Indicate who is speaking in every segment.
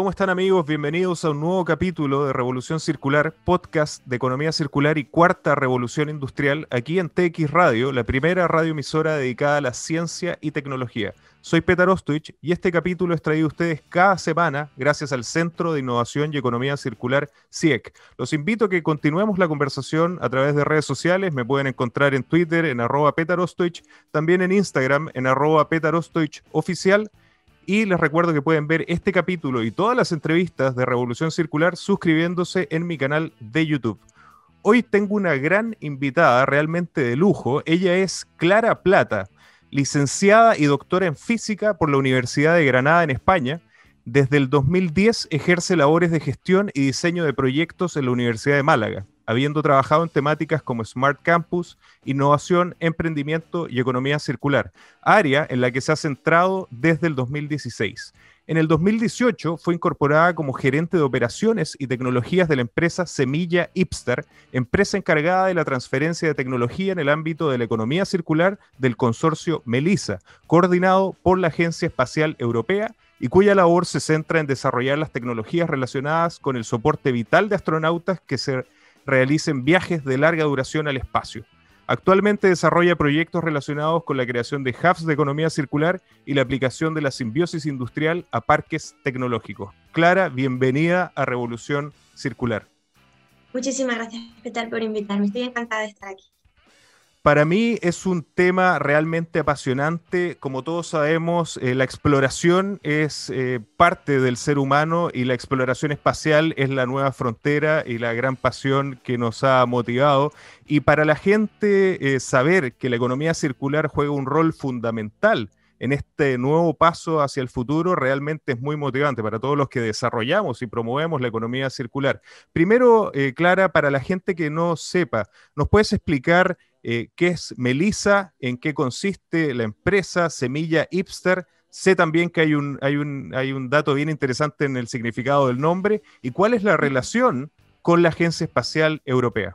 Speaker 1: ¿cómo están amigos? Bienvenidos a un nuevo capítulo de Revolución Circular, podcast de economía circular y cuarta revolución industrial, aquí en TX Radio, la primera radioemisora dedicada a la ciencia y tecnología. Soy Petar Ostwich y este capítulo es traído a ustedes cada semana gracias al Centro de Innovación y Economía Circular, CIEC. Los invito a que continuemos la conversación a través de redes sociales. Me pueden encontrar en Twitter en @PetarOstwich, también en Instagram en @PetarOstwichOficial. Y les recuerdo que pueden ver este capítulo y todas las entrevistas de Revolución Circular suscribiéndose en mi canal de YouTube. Hoy tengo una gran invitada, realmente de lujo. Ella es Clara Plata, licenciada y doctora en física por la Universidad de Granada en España. Desde el 2010 ejerce labores de gestión y diseño de proyectos en la Universidad de Málaga, habiendo trabajado en temáticas como Smart Campus, innovación, emprendimiento y economía circular, área en la que se ha centrado desde el 2016. En el 2018 fue incorporada como gerente de operaciones y tecnologías de la empresa Semilla Ipstar, empresa encargada de la transferencia de tecnología en el ámbito de la economía circular del consorcio MELISA, coordinado por la Agencia Espacial Europea, y cuya labor se centra en desarrollar las tecnologías relacionadas con el soporte vital de astronautas que se realicen viajes de larga duración al espacio. Actualmente desarrolla proyectos relacionados con la creación de hubs de economía circular y la aplicación de la simbiosis industrial a parques tecnológicos. Clara, bienvenida a Revolución Circular.
Speaker 2: Muchísimas gracias, Petar, por invitarme. Estoy encantada de estar aquí.
Speaker 1: Para mí es un tema realmente apasionante. Como todos sabemos, la exploración es parte del ser humano y la exploración espacial es la nueva frontera y la gran pasión que nos ha motivado. Y para la gente, saber que la economía circular juega un rol fundamental en este nuevo paso hacia el futuro realmente es muy motivante para todos los que desarrollamos y promovemos la economía circular. Primero, Clara, para la gente que no sepa, ¿nos puedes explicar qué es Melisa, en qué consiste la empresa Semilla Ipstar? Sé también que hay un dato bien interesante en el significado del nombre y cuál es la relación con la Agencia Espacial Europea.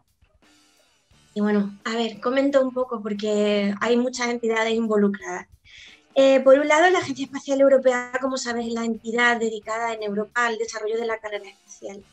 Speaker 2: Y bueno, a ver, comento un poco porque hay muchas entidades involucradas. Por un lado, la Agencia Espacial Europea, como sabes, es la entidad dedicada en Europa al desarrollo de la carrera espacial.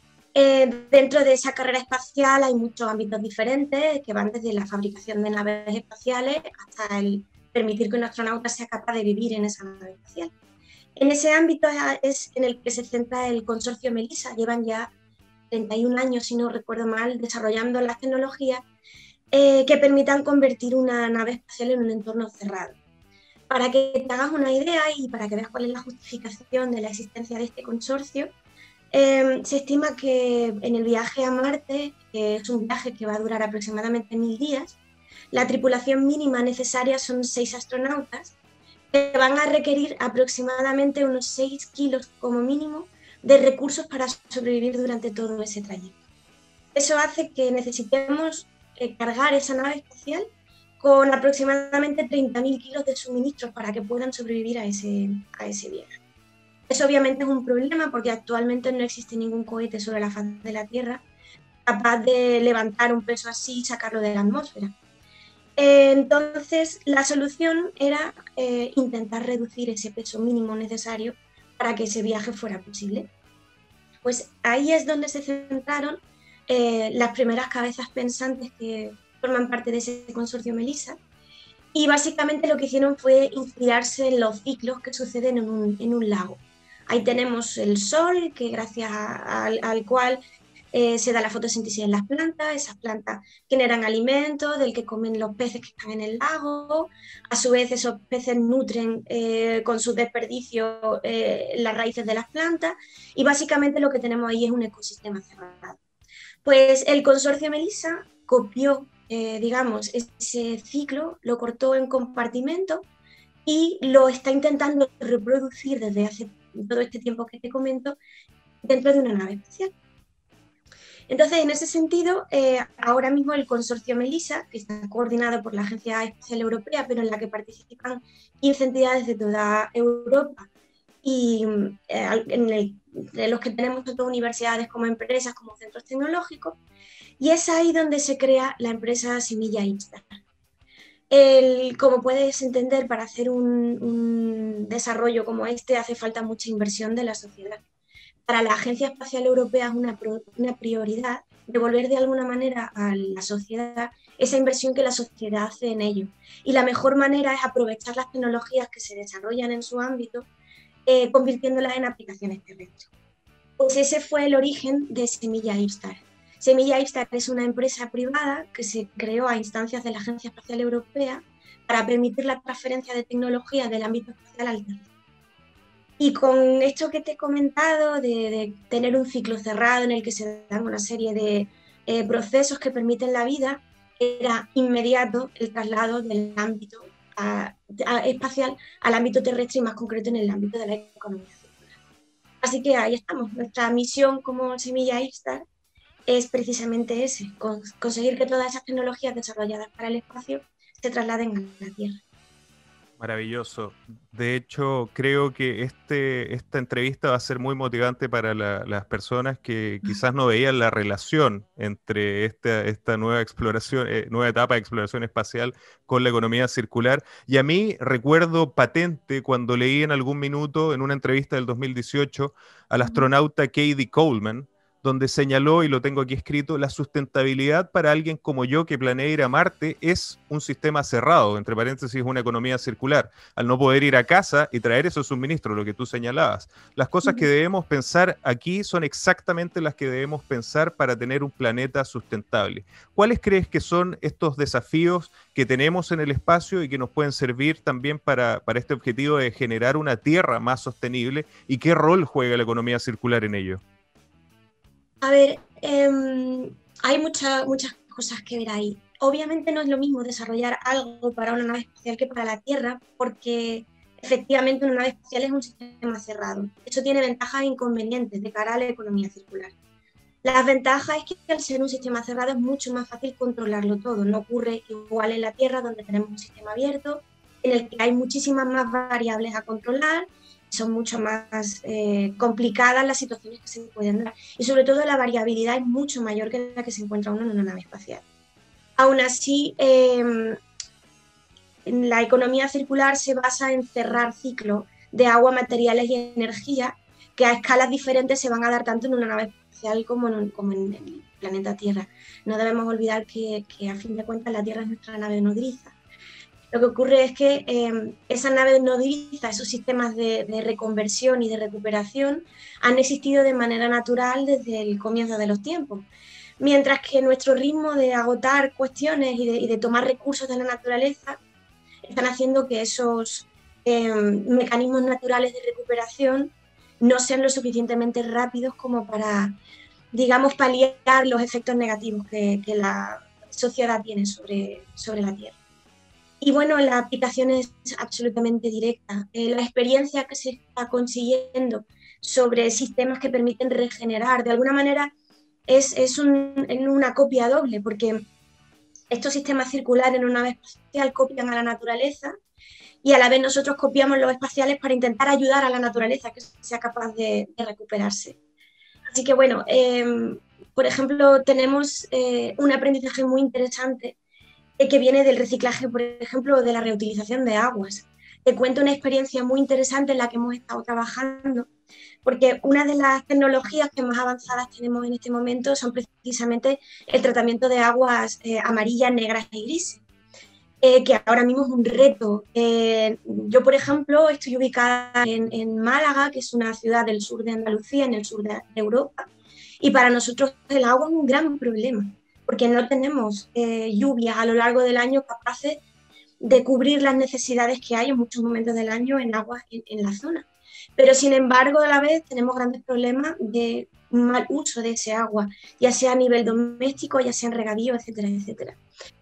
Speaker 2: Dentro de esa carrera espacial hay muchos ámbitos diferentes que van desde la fabricación de naves espaciales hasta el permitir que un astronauta sea capaz de vivir en esa nave espacial. En ese ámbito es en el que se centra el consorcio MELISA. Llevan ya 31 años, si no recuerdo mal, desarrollando las tecnologías que permitan convertir una nave espacial en un entorno cerrado. Para que te hagas una idea y para que veas cuál es la justificación de la existencia de este consorcio, se estima que en el viaje a Marte, que es un viaje que va a durar aproximadamente 1000 días, la tripulación mínima necesaria son 6 astronautas que van a requerir aproximadamente unos 6 kilos como mínimo de recursos para sobrevivir durante todo ese trayecto. Eso hace que necesitemos cargar esa nave espacial con aproximadamente 30.000 kilos de suministros para que puedan sobrevivir a ese viaje. Eso obviamente es un problema porque actualmente no existe ningún cohete sobre la faz de la Tierra capaz de levantar un peso así y sacarlo de la atmósfera. Entonces, la solución era intentar reducir ese peso mínimo necesario para que ese viaje fuera posible. Pues ahí es donde se centraron las primeras cabezas pensantes que forman parte de ese consorcio MELISA, y básicamente lo que hicieron fue inspirarse en los ciclos que suceden en un lago. Ahí tenemos el sol, que gracias al cual se da la fotosíntesis en las plantas. Esas plantas generan alimentos del que comen los peces que están en el lago. A su vez, esos peces nutren con su desperdicio las raíces de las plantas, y básicamente lo que tenemos ahí es un ecosistema cerrado. Pues el consorcio MELISA copió, digamos, ese ciclo, lo cortó en compartimentos y lo está intentando reproducir desde hace todo este tiempo que te comento dentro de una nave espacial. Entonces, en ese sentido, ahora mismo el consorcio MELISA, que está coordinado por la Agencia Espacial Europea, pero en la que participan 15 entidades de toda Europa, y de los que tenemos tanto universidades como empresas, como centros tecnológicos, y es ahí donde se crea la empresa Semilla Ipstar. Como puedes entender, para hacer un desarrollo como este hace falta mucha inversión de la sociedad. para la Agencia Espacial Europea es una prioridad devolver de alguna manera a la sociedad esa inversión que la sociedad hace en ello. Y la mejor manera es aprovechar las tecnologías que se desarrollan en su ámbito, convirtiéndolas en aplicaciones terrestres. Pues ese fue el origen de Semilla Ipstar. Semilla Ipstar es una empresa privada que se creó a instancias de la Agencia Espacial Europea para permitir la transferencia de tecnología del ámbito espacial al terrestre. Y con esto que te he comentado, de tener un ciclo cerrado en el que se dan una serie de procesos que permiten la vida, era inmediato el traslado del ámbito espacial al ámbito terrestre y más concreto en el ámbito de la economía circular. Así que ahí estamos. Nuestra misión como Semilla Ipstar es precisamente ese, conseguir que todas esas tecnologías desarrolladas para el espacio se trasladen a la Tierra.
Speaker 1: Maravilloso. De hecho, creo que esta entrevista va a ser muy motivante para las personas que quizás no veían la relación entre esta nueva exploración, nueva etapa de exploración espacial con la economía circular. Y a mí recuerdo patente cuando leí en algún minuto, en una entrevista del 2018, al astronauta Cady Coleman, donde señaló, y lo tengo aquí escrito, la sustentabilidad para alguien como yo que planea ir a Marte es un sistema cerrado, entre paréntesis, una economía circular, al no poder ir a casa y traer esos suministros, lo que tú señalabas. Las cosas que debemos pensar aquí son exactamente las que debemos pensar para tener un planeta sustentable. ¿Cuáles crees que son estos desafíos que tenemos en el espacio y que nos pueden servir también para este objetivo de generar una Tierra más sostenible? ¿Y qué rol juega la economía circular en ello?
Speaker 2: A ver, hay muchas cosas que ver ahí. Obviamente no es lo mismo desarrollar algo para una nave espacial que para la Tierra, porque efectivamente una nave espacial es un sistema cerrado. Eso tiene ventajas e inconvenientes de cara a la economía circular. Las ventajas es que al ser un sistema cerrado es mucho más fácil controlarlo todo. No ocurre igual en la Tierra, donde tenemos un sistema abierto, en el que hay muchísimas más variables a controlar, son mucho más complicadas las situaciones que se pueden dar. Y sobre todo la variabilidad es mucho mayor que la que se encuentra uno en una nave espacial. Aún así, la economía circular se basa en cerrar ciclos de agua, materiales y energía que a escalas diferentes se van a dar tanto en una nave espacial como en el planeta Tierra. No debemos olvidar que a fin de cuentas la Tierra es nuestra nave nodriza. Lo que ocurre es que esas naves nodrizas, esos sistemas de reconversión y de recuperación han existido de manera natural desde el comienzo de los tiempos. Mientras que nuestro ritmo de agotar cuestiones y de tomar recursos de la naturaleza están haciendo que esos mecanismos naturales de recuperación no sean lo suficientemente rápidos como para, digamos, paliar los efectos negativos que la sociedad tiene sobre la Tierra. Y bueno, la aplicación es absolutamente directa. La experiencia que se está consiguiendo sobre sistemas que permiten regenerar, de alguna manera, es una copia doble, porque estos sistemas circulares en una nave espacial copian a la naturaleza y a la vez nosotros copiamos los espaciales para intentar ayudar a la naturaleza que sea capaz de recuperarse. Así que bueno, por ejemplo, tenemos un aprendizaje muy interesante que viene del reciclaje, por ejemplo, de la reutilización de aguas. Te cuento una experiencia muy interesante en la que hemos estado trabajando, porque una de las tecnologías que más avanzadas tenemos en este momento son precisamente el tratamiento de aguas amarillas, negras y grises, que ahora mismo es un reto. Yo, por ejemplo, estoy ubicada en Málaga, que es una ciudad del sur de Andalucía, en el sur de Europa, y para nosotros el agua es un gran problema, porque no tenemos lluvias a lo largo del año capaces de cubrir las necesidades que hay en muchos momentos del año en aguas en la zona. Pero sin embargo, a la vez tenemos grandes problemas de mal uso de ese agua, ya sea a nivel doméstico, ya sea en regadío, etcétera, etcétera.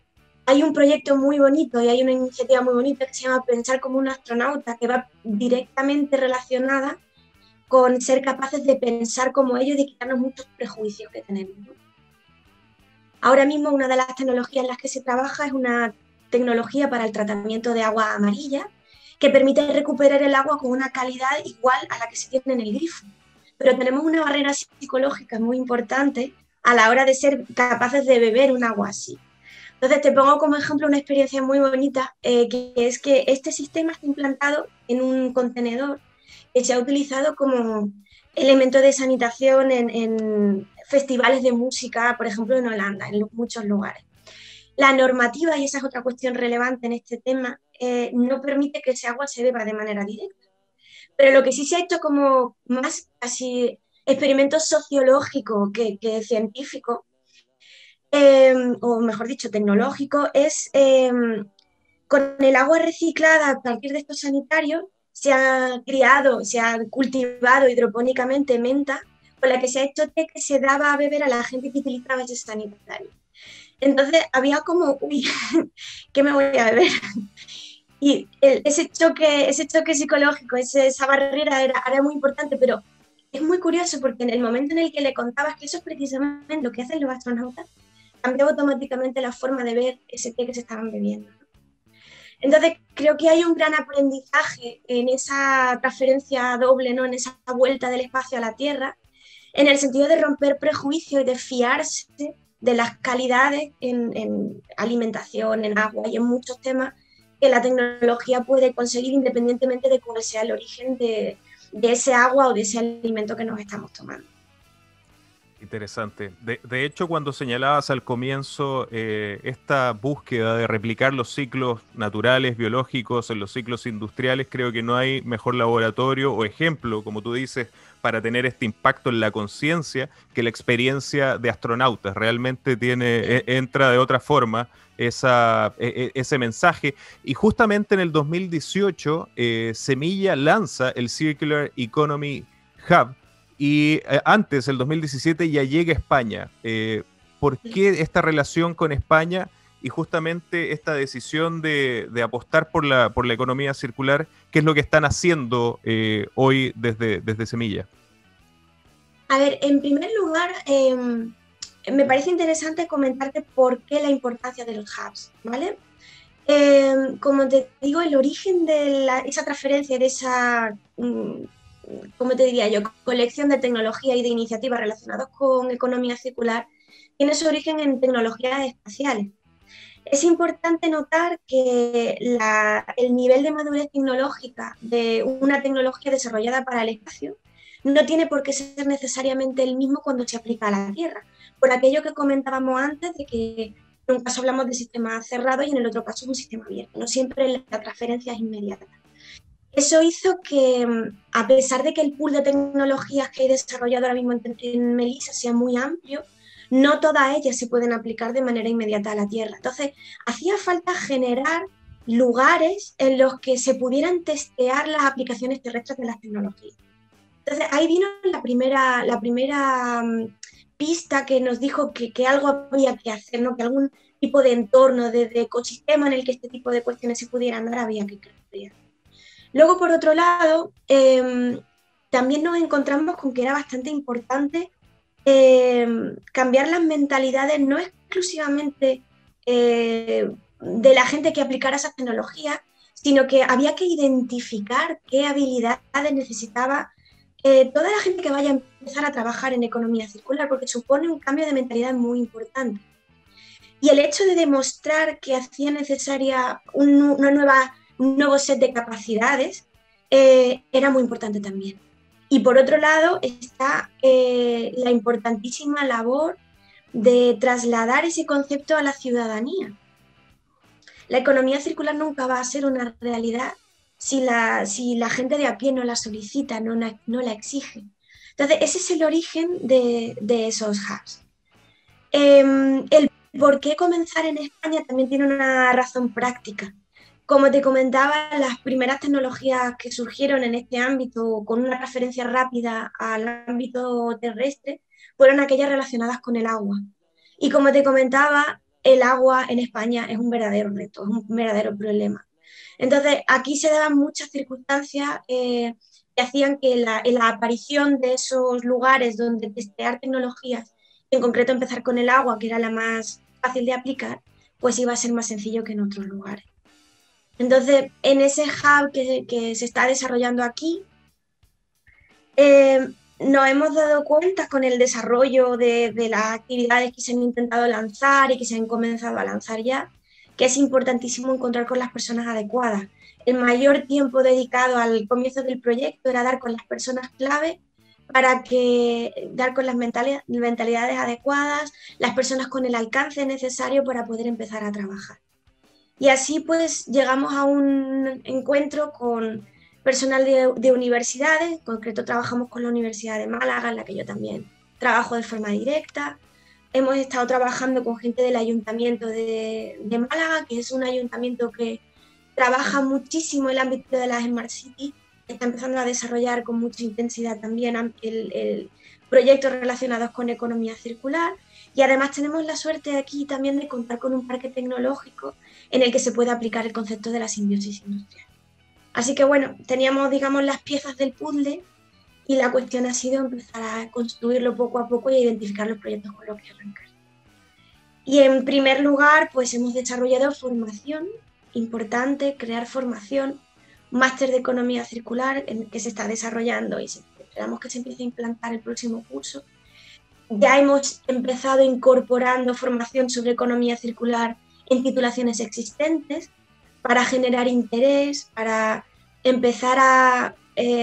Speaker 2: Hay un proyecto muy bonito y hay una iniciativa muy bonita que se llama Pensar como un astronauta, que va directamente relacionada con ser capaces de pensar como ellos y de quitarnos muchos prejuicios que tenemos, ¿no? Ahora mismo una de las tecnologías en las que se trabaja es una tecnología para el tratamiento de agua amarilla que permite recuperar el agua con una calidad igual a la que se tiene en el grifo. Pero tenemos una barrera psicológica muy importante a la hora de ser capaces de beber un agua así. Entonces te pongo como ejemplo una experiencia muy bonita, que es que este sistema está implantado en un contenedor que se ha utilizado como elementos de sanitación en festivales de música, por ejemplo, en Holanda, en muchos lugares. La normativa, y esa es otra cuestión relevante en este tema, no permite que ese agua se beba de manera directa. Pero lo que sí se ha hecho como más casi experimento sociológico que científico, o mejor dicho, tecnológico, es con el agua reciclada a partir de estos sanitarios, se ha criado, se ha cultivado hidropónicamente menta, con la que se ha hecho té que se daba a beber a la gente que utilizaba ese sanitario. Entonces había como, uy, ¿qué me voy a beber? Y ese choque psicológico, esa barrera era muy importante, pero es muy curioso porque en el momento en el que le contabas que eso es precisamente lo que hacen los astronautas, cambiaba automáticamente la forma de ver ese té que se estaban bebiendo. Entonces, creo que hay un gran aprendizaje en esa transferencia doble, ¿no? En esa vuelta del espacio a la Tierra, en el sentido de romper prejuicios y de fiarse de las calidades en alimentación, en agua y en muchos temas que la tecnología puede conseguir independientemente de cuál sea el origen de ese agua o de ese alimento que nos estamos tomando.
Speaker 1: Interesante. De hecho, cuando señalabas al comienzo esta búsqueda de replicar los ciclos naturales, biológicos, en los ciclos industriales, creo que no hay mejor laboratorio o ejemplo, como tú dices, para tener este impacto en la conciencia que la experiencia de astronautas. Realmente entra de otra forma ese mensaje. Y justamente en el 2018, Semilla lanza el Circular Economy Hub, y antes, el 2017, ya llega a España. ¿Por qué esta relación con España y justamente esta decisión de apostar por la economía circular? ¿Qué es lo que están haciendo hoy desde Semilla?
Speaker 2: A ver, en primer lugar, me parece interesante comentarte por qué la importancia de los hubs, ¿vale? Como te digo, el origen de esa transferencia, de esa... ¿cómo te diría yo?, colección de tecnología y de iniciativas relacionadas con economía circular, tiene su origen en tecnologías espaciales. Es importante notar que el nivel de madurez tecnológica de una tecnología desarrollada para el espacio no tiene por qué ser necesariamente el mismo cuando se aplica a la Tierra, por aquello que comentábamos antes de que en un caso hablamos de sistemas cerrados y en el otro caso es un sistema abierto, no siempre la transferencia es inmediata. Eso hizo que, a pesar de que el pool de tecnologías que hay desarrollado ahora mismo en Melissa sea muy amplio, no todas ellas se pueden aplicar de manera inmediata a la Tierra. Entonces, hacía falta generar lugares en los que se pudieran testear las aplicaciones terrestres de las tecnologías. Entonces, ahí vino la primera pista que nos dijo que algo había que hacer, ¿no? Que algún tipo de entorno, de ecosistema en el que este tipo de cuestiones se pudieran dar, había que crear. Luego, por otro lado, también nos encontramos con que era bastante importante cambiar las mentalidades, no exclusivamente de la gente que aplicara esas tecnologías, sino que había que identificar qué habilidades necesitaba toda la gente que vaya a empezar a trabajar en economía circular, porque supone un cambio de mentalidad muy importante. Y el hecho de demostrar que hacía necesaria un nuevo set de capacidades era muy importante también. Y por otro lado está la importantísima labor de trasladar ese concepto a la ciudadanía. La economía circular nunca va a ser una realidad si la gente de a pie no la solicita, no la exige. Entonces, ese es el origen de esos hubs. El por qué comenzar en España también tiene una razón práctica. Como te comentaba, las primeras tecnologías que surgieron en este ámbito con una transferencia rápida al ámbito terrestre fueron aquellas relacionadas con el agua. Y como te comentaba, el agua en España es un verdadero reto, es un verdadero problema. Entonces, aquí se daban muchas circunstancias que hacían que la aparición de esos lugares donde testear tecnologías, en concreto empezar con el agua, que era la más fácil de aplicar, pues iba a ser más sencillo que en otros lugares. Entonces, en ese hub que se está desarrollando aquí, nos hemos dado cuenta con el desarrollo de las actividades que se han intentado lanzar y que se han comenzado a lanzar ya, que es importantísimo encontrar con las personas adecuadas. El mayor tiempo dedicado al comienzo del proyecto era dar con las personas clave para dar con las mentalidades adecuadas, las personas con el alcance necesario para poder empezar a trabajar. Y así pues llegamos a un encuentro con personal de universidades, en concreto trabajamos con la Universidad de Málaga, en la que yo también trabajo de forma directa. Hemos estado trabajando con gente del Ayuntamiento de Málaga, que es un ayuntamiento que trabaja muchísimo el ámbito de las Smart Cities, está empezando a desarrollar con mucha intensidad también el proyectos relacionados con economía circular, y además tenemos la suerte aquí también de contar con un parque tecnológico en el que se puede aplicar el concepto de la simbiosis industrial. Así que bueno, teníamos, digamos, las piezas del puzzle y la cuestión ha sido empezar a construirlo poco a poco y a identificar los proyectos con los que arrancar. Y en primer lugar, pues hemos desarrollado formación, importante, crear formación, máster de economía circular en el que se está desarrollando y esperamos que se empiece a implantar el próximo curso. Ya hemos empezado incorporando formación sobre economía circular en titulaciones existentes para generar interés, para empezar a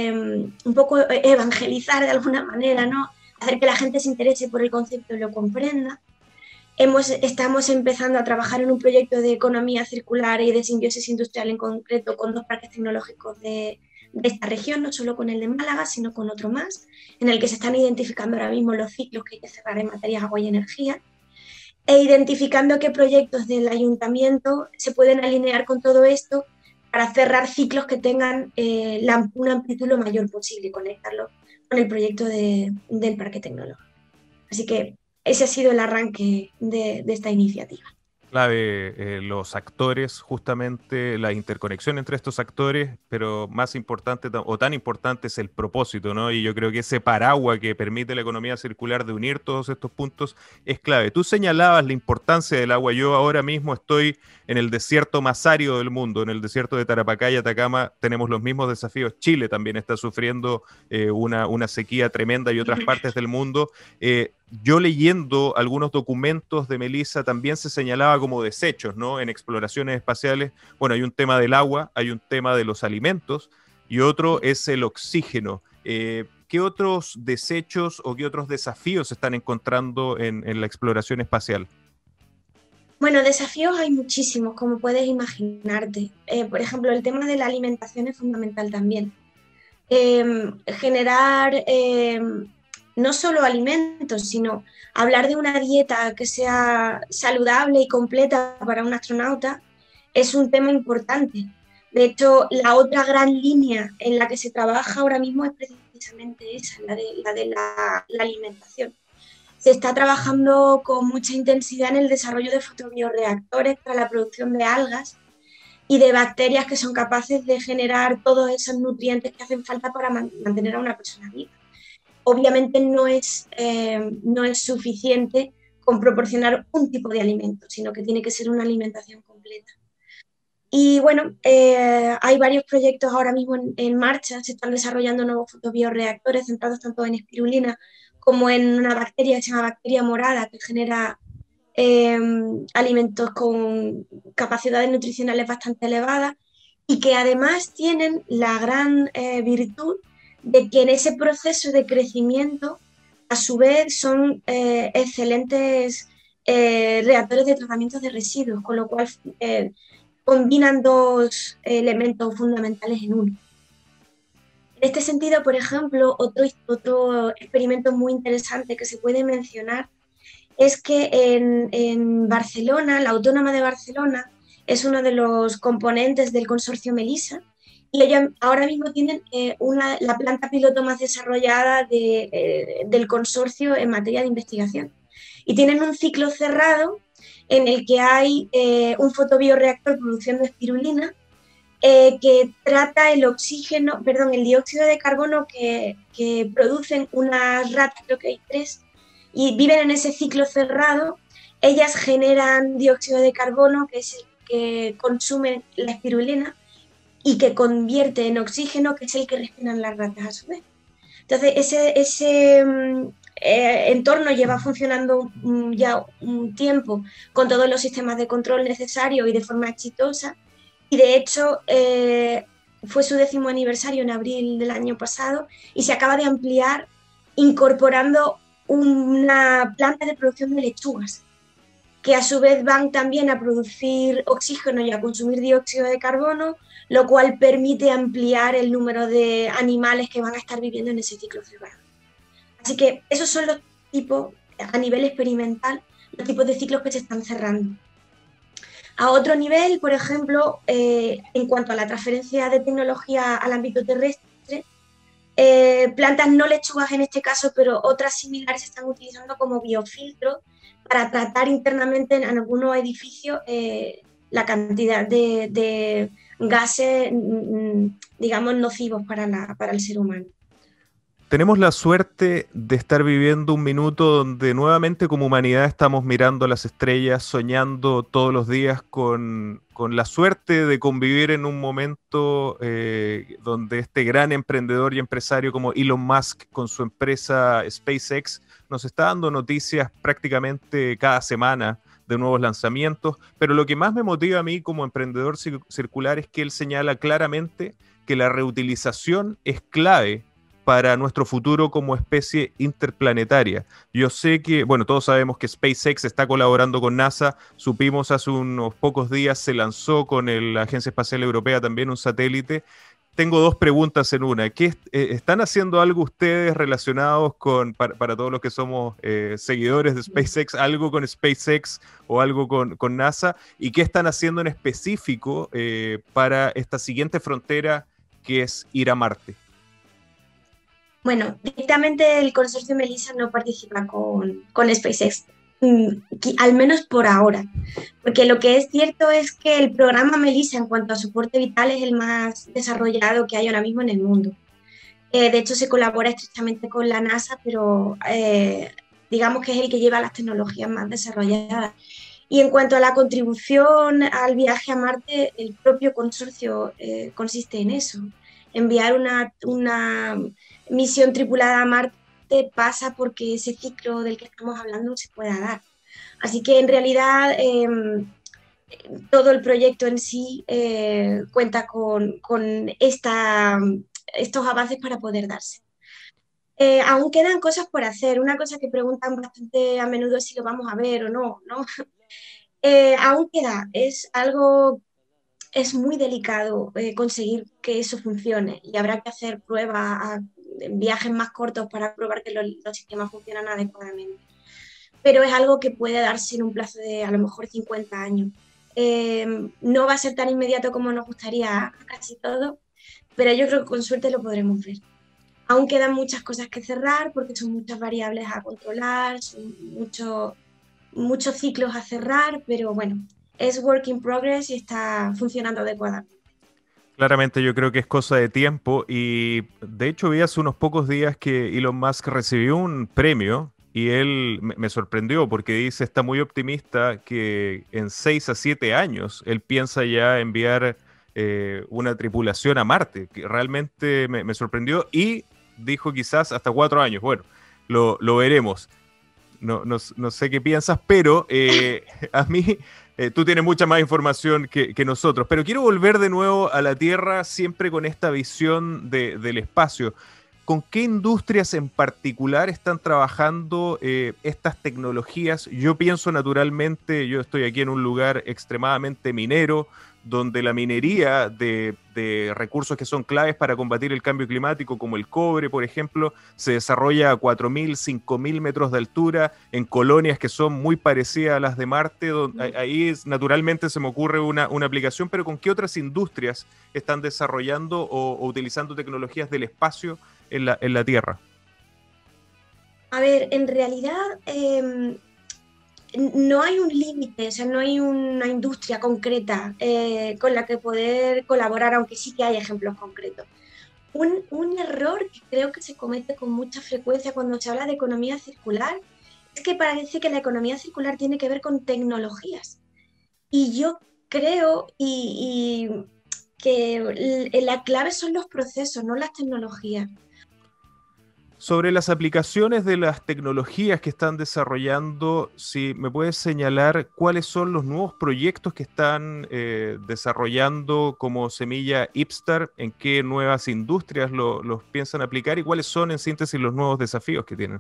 Speaker 2: un poco evangelizar de alguna manera, ¿no? Hacer que la gente se interese por el concepto y lo comprenda. Estamos empezando a trabajar en un proyecto de economía circular y de simbiosis industrial en concreto con 2 parques tecnológicos de esta región, no solo con el de Málaga, sino con otro más, en el que se están identificando ahora mismo los ciclos que hay que cerrar en materias agua y energía, e identificando qué proyectos del ayuntamiento se pueden alinear con todo esto para cerrar ciclos que tengan una amplitud lo mayor posible y conectarlo con el proyecto del parque tecnológico. Así que ese ha sido el arranque de esta iniciativa.
Speaker 1: Clave, los actores, justamente la interconexión entre estos actores, pero más importante o tan importante es el propósito, ¿no? Y yo creo que ese paraguas que permite la economía circular de unir todos estos puntos es clave. Tú señalabas la importancia del agua. Yo ahora mismo estoy en el desierto más árido del mundo, en el desierto de Tarapacá y Atacama tenemos los mismos desafíos. Chile también está sufriendo una sequía tremenda y otras partes del mundo. Yo leyendo algunos documentos de Melissa también se señalaba como desechos, ¿no? En exploraciones espaciales, bueno, hay un tema del agua, hay un tema de los alimentos y otro es el oxígeno. ¿Qué otros desechos o qué otros desafíos se están encontrando en la exploración espacial?
Speaker 2: Bueno, desafíos hay muchísimos, como puedes imaginarte. Por ejemplo, el tema de la alimentación es fundamental también. Generar no solo alimentos, sino hablar de una dieta que sea saludable y completa para un astronauta es un tema importante. De hecho, la otra gran línea en la que se trabaja ahora mismo es precisamente esa, la de la alimentación. Se está trabajando con mucha intensidad en el desarrollo de fotobioreactores para la producción de algas y de bacterias que son capaces de generar todos esos nutrientes que hacen falta para mantener a una persona viva. Obviamente no es suficiente con proporcionar un tipo de alimento, sino que tiene que ser una alimentación completa. Y bueno, hay varios proyectos ahora mismo en marcha, se están desarrollando nuevos fotobioreactores centrados tanto en espirulina como en una bacteria que se llama bacteria morada, que genera alimentos con capacidades nutricionales bastante elevadas y que además tienen la gran virtud de que en ese proceso de crecimiento, a su vez, son excelentes reactores de tratamiento de residuos, con lo cual combinan 2 elementos fundamentales en uno. En este sentido, por ejemplo, otro experimento muy interesante que se puede mencionar es que en Barcelona, la Autónoma de Barcelona es uno de los componentes del consorcio Melissa y ellos ahora mismo tienen la planta piloto más desarrollada del consorcio en materia de investigación. Y tienen un ciclo cerrado en el que hay un fotobioreactor produciendo espirulina que trata el dióxido de carbono que producen unas ratas, creo que hay 3, y viven en ese ciclo cerrado. Ellas generan dióxido de carbono, que es el que consume la espirulina, y que convierte en oxígeno, que es el que respiran las ratas a su vez. Entonces, ese entorno lleva funcionando ya un tiempo con todos los sistemas de control necesarios y de forma exitosa, y de hecho fue su 10º aniversario en abril del año pasado y se acaba de ampliar incorporando una planta de producción de lechugas, que a su vez van también a producir oxígeno y a consumir dióxido de carbono, lo cual permite ampliar el número de animales que van a estar viviendo en ese ciclo cerrado. Así que esos son los tipos, a nivel experimental, los tipos de ciclos que se están cerrando. A otro nivel, por ejemplo, en cuanto a la transferencia de tecnología al ámbito terrestre, plantas no lechugas en este caso, pero otras similares se están utilizando como biofiltros para tratar internamente en algunos edificios la cantidad de gases, digamos, nocivos para el ser humano.
Speaker 1: Tenemos la suerte de estar viviendo un minuto donde nuevamente como humanidad estamos mirando las estrellas, soñando todos los días con la suerte de convivir en un momento donde este gran emprendedor y empresario como Elon Musk con su empresa SpaceX nos está dando noticias prácticamente cada semana de nuevos lanzamientos, pero lo que más me motiva a mí como emprendedor circular es que él señala claramente que la reutilización es clave para nuestro futuro como especie interplanetaria. Yo sé que, bueno, todos sabemos que SpaceX está colaborando con NASA, supimos hace unos pocos días se lanzó con la Agencia Espacial Europea también un satélite. Tengo dos preguntas en una. ¿Están haciendo algo ustedes relacionados para todos los que somos seguidores de SpaceX, algo con SpaceX o algo con NASA? ¿Y qué están haciendo en específico para esta siguiente frontera que es ir a Marte?
Speaker 2: Bueno, directamente el consorcio Melissa no participa con SpaceX, al menos por ahora, porque lo que es cierto es que el programa Melissa en cuanto a soporte vital es el más desarrollado que hay ahora mismo en el mundo. De hecho, se colabora estrechamente con la NASA, pero digamos que es el que lleva las tecnologías más desarrolladas. Y en cuanto a la contribución al viaje a Marte, el propio consorcio consiste en eso. Enviar una misión tripulada a Marte pasa porque ese ciclo del que estamos hablando se pueda dar. Así que en realidad todo el proyecto en sí cuenta con estos avances para poder darse. Aún quedan cosas por hacer. Una cosa que preguntan bastante a menudo es si lo vamos a ver o no, ¿no? Aún queda, es muy delicado conseguir que eso funcione y habrá que hacer pruebas en viajes más cortos para probar que los sistemas funcionan adecuadamente. Pero es algo que puede darse en un plazo de a lo mejor 50 años. No va a ser tan inmediato como nos gustaría casi todo, pero yo creo que con suerte lo podremos ver. Aún quedan muchas cosas que cerrar porque son muchas variables a controlar, son muchos ciclos a cerrar, pero bueno, es work in progress y está funcionando adecuadamente.
Speaker 1: Claramente yo creo que es cosa de tiempo y de hecho vi hace unos pocos días que Elon Musk recibió un premio y él me sorprendió porque dice, está muy optimista que en 6 a 7 años él piensa ya enviar una tripulación a Marte, que realmente me sorprendió y dijo quizás hasta 4 años. Bueno, lo veremos. No sé qué piensas, pero a mí tú tienes mucha más información que nosotros. Pero quiero volver de nuevo a la Tierra, siempre con esta visión del espacio. ¿Con qué industrias en particular están trabajando estas tecnologías? Yo pienso naturalmente, yo estoy aquí en un lugar extremadamente minero, donde la minería de recursos que son claves para combatir el cambio climático, como el cobre, por ejemplo, se desarrolla a 4.000, 5.000 metros de altura, en colonias que son muy parecidas a las de Marte. Ahí naturalmente se me ocurre una aplicación, pero ¿con qué otras industrias están desarrollando o utilizando tecnologías del espacio en la Tierra?
Speaker 2: A ver, en realidad no hay un límite, o sea, no hay una industria concreta con la que poder colaborar, aunque sí que hay ejemplos concretos. Un error que creo que se comete con mucha frecuencia cuando se habla de economía circular es que parece que la economía circular tiene que ver con tecnologías. Y yo creo que la clave son los procesos, no las tecnologías.
Speaker 1: Sobre las aplicaciones de las tecnologías que están desarrollando, si me puedes señalar cuáles son los nuevos proyectos que están desarrollando como Semilla Ipstar, en qué nuevas industrias los piensan aplicar y cuáles son en síntesis los nuevos desafíos que tienen.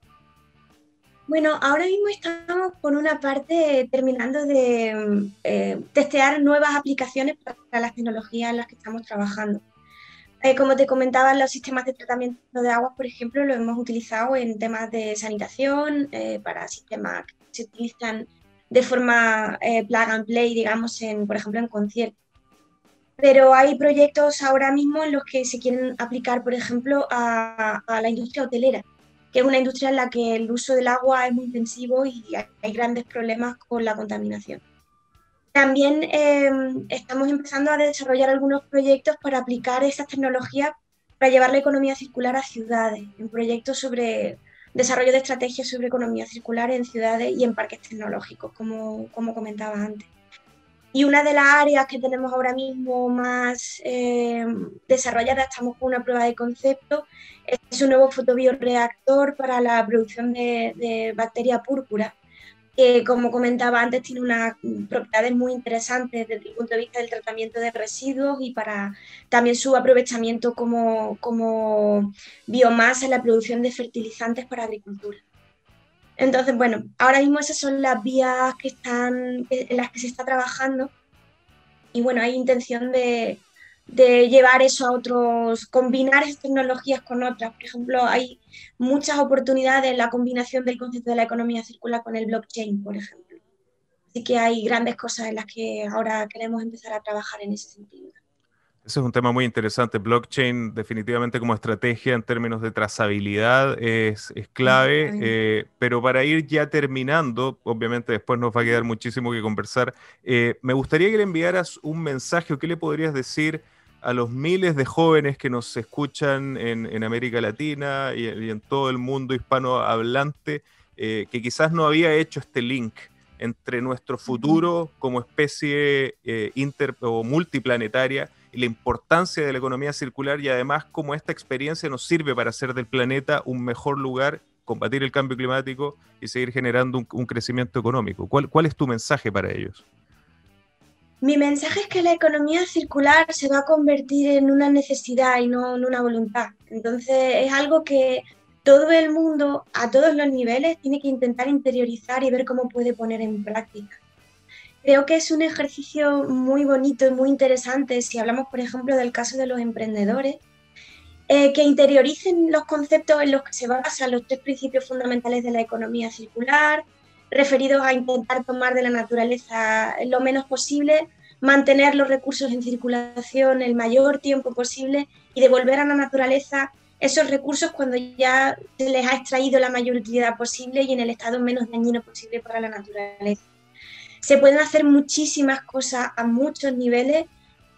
Speaker 2: Bueno, ahora mismo estamos por una parte terminando de testear nuevas aplicaciones para las tecnologías en las que estamos trabajando. Como te comentaba, los sistemas de tratamiento de aguas, por ejemplo, lo hemos utilizado en temas de sanitación, para sistemas que se utilizan de forma plug and play, digamos, por ejemplo, en conciertos. Pero hay proyectos ahora mismo en los que se quieren aplicar, por ejemplo, a la industria hotelera, que es una industria en la que el uso del agua es muy intensivo y hay grandes problemas con la contaminación. También estamos empezando a desarrollar algunos proyectos para aplicar esas tecnologías para llevar la economía circular a ciudades, en proyectos sobre desarrollo de estrategias sobre economía circular en ciudades y en parques tecnológicos, como comentaba antes. Y una de las áreas que tenemos ahora mismo más desarrollada, estamos con una prueba de concepto, es un nuevo fotobioreactor para la producción de bacteria púrpura, que como comentaba antes tiene unas propiedades muy interesantes desde el punto de vista del tratamiento de residuos y para también su aprovechamiento como biomasa en la producción de fertilizantes para agricultura. Entonces, bueno, ahora mismo esas son las vías en las que se está trabajando y bueno, hay intención de llevar eso a otros, combinar esas tecnologías con otras. Por ejemplo, hay muchas oportunidades en la combinación del concepto de la economía circular con el blockchain, por ejemplo. Así que hay grandes cosas en las que ahora queremos empezar a trabajar en ese sentido.
Speaker 1: Ese es un tema muy interesante. Blockchain definitivamente como estrategia en términos de trazabilidad es clave, pero para ir ya terminando, obviamente después nos va a quedar muchísimo que conversar, me gustaría que le enviaras un mensaje o qué le podrías decir a los miles de jóvenes que nos escuchan en América Latina y en todo el mundo hispanohablante, que quizás no había hecho este link entre nuestro futuro como especie o multiplanetaria y la importancia de la economía circular y además cómo esta experiencia nos sirve para hacer del planeta un mejor lugar, combatir el cambio climático y seguir generando un crecimiento económico. ¿Cuál es tu mensaje para ellos?
Speaker 2: Mi mensaje es que la economía circular se va a convertir en una necesidad y no en una voluntad. Entonces es algo que todo el mundo, a todos los niveles, tiene que intentar interiorizar y ver cómo puede poner en práctica. Creo que es un ejercicio muy bonito y muy interesante si hablamos, por ejemplo, del caso de los emprendedores, que interioricen los conceptos en los que se basan los tres principios fundamentales de la economía circular, referidos a intentar tomar de la naturaleza lo menos posible, mantener los recursos en circulación el mayor tiempo posible y devolver a la naturaleza esos recursos cuando ya se les ha extraído la mayor utilidad posible y en el estado menos dañino posible para la naturaleza. Se pueden hacer muchísimas cosas a muchos niveles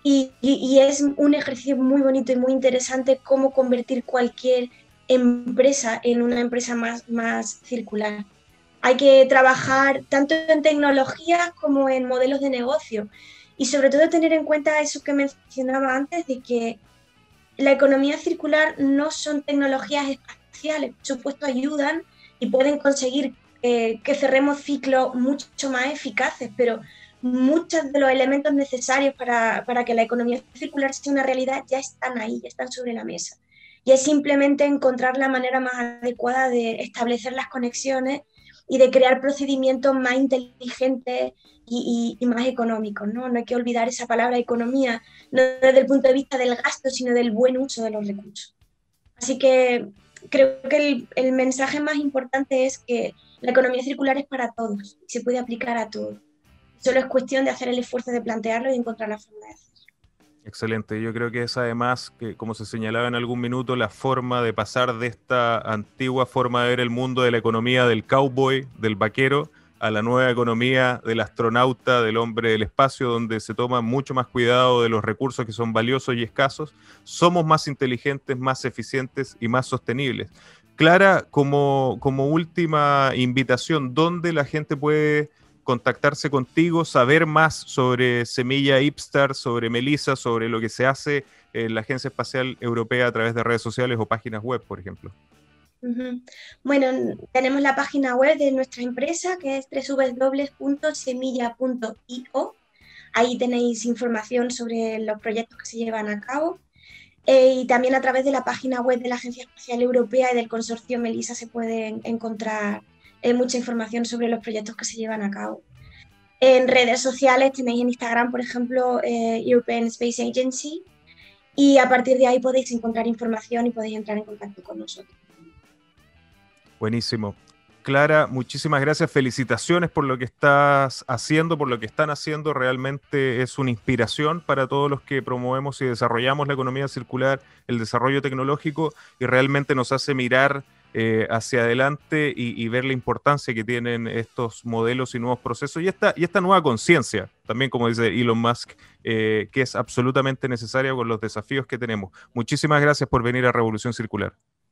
Speaker 2: y es un ejercicio muy bonito y muy interesante cómo convertir cualquier empresa en una empresa más circular. Hay que trabajar tanto en tecnologías como en modelos de negocio y sobre todo tener en cuenta eso que mencionaba antes de que la economía circular no son tecnologías espaciales, por supuesto ayudan y pueden conseguir que cerremos ciclos mucho más eficaces, pero muchos de los elementos necesarios para que la economía circular sea una realidad ya están ahí, ya están sobre la mesa. Y es simplemente encontrar la manera más adecuada de establecer las conexiones y de crear procedimientos más inteligentes y más económicos, ¿no? No hay que olvidar esa palabra economía, no desde el punto de vista del gasto, sino del buen uso de los recursos. Así que creo que el mensaje más importante es que la economía circular es para todos, se puede aplicar a todos. Solo es cuestión de hacer el esfuerzo de plantearlo y de encontrar la forma de hacerlo.
Speaker 1: Excelente, yo creo que es además, que, como se señalaba en algún minuto, la forma de pasar de esta antigua forma de ver el mundo de la economía del cowboy, del vaquero, a la nueva economía del astronauta, del hombre del espacio, donde se toma mucho más cuidado de los recursos que son valiosos y escasos. Somos más inteligentes, más eficientes y más sostenibles. Clara, como última invitación, ¿dónde la gente puede contactarse contigo, saber más sobre Semilla Ipstar, sobre Melissa, sobre lo que se hace en la Agencia Espacial Europea a través de redes sociales o páginas web, por ejemplo?
Speaker 2: Ujú. Bueno, tenemos la página web de nuestra empresa que es www.semilla.io. Ahí tenéis información sobre los proyectos que se llevan a cabo. Y también a través de la página web de la Agencia Espacial Europea y del consorcio MELISA se puede encontrar mucha información sobre los proyectos que se llevan a cabo. En redes sociales tenéis en Instagram, por ejemplo, European Space Agency, y a partir de ahí podéis encontrar información y podéis entrar en contacto con nosotros.
Speaker 1: Buenísimo. Clara, muchísimas gracias. Felicitaciones por lo que estás haciendo, por lo que están haciendo. Realmente es una inspiración para todos los que promovemos y desarrollamos la economía circular, el desarrollo tecnológico, y realmente nos hace mirar hacia adelante y ver la importancia que tienen estos modelos y nuevos procesos y esta nueva conciencia, también como dice Elon Musk, que es absolutamente necesaria con los desafíos que tenemos. Muchísimas gracias por venir a Revolución Circular.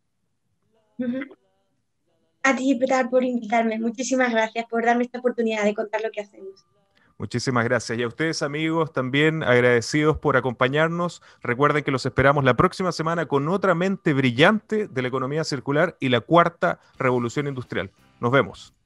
Speaker 2: A ti, Pilar, por invitarme. Muchísimas gracias por darme esta oportunidad de contar lo que hacemos.
Speaker 1: Muchísimas gracias. Y a ustedes, amigos, también agradecidos por acompañarnos. Recuerden que los esperamos la próxima semana con otra mente brillante de la economía circular y la cuarta revolución industrial. Nos vemos.